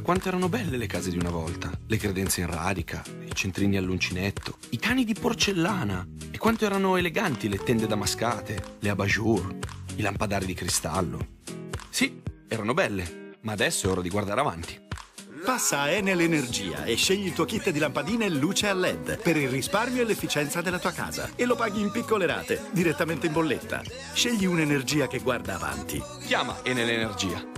quanto erano belle le case di una volta. Le credenze in radica, i centrini all'uncinetto, i cani di porcellana. E quanto erano eleganti le tende damascate, le abajur, i lampadari di cristallo. Sì, erano belle, ma adesso è ora di guardare avanti. Passa a Enel Energia e scegli il tuo kit di lampadine luce a LED per il risparmio e l'efficienza della tua casa. E lo paghi in piccole rate, direttamente in bolletta. Scegli un'energia che guarda avanti. Chiama Enel Energia.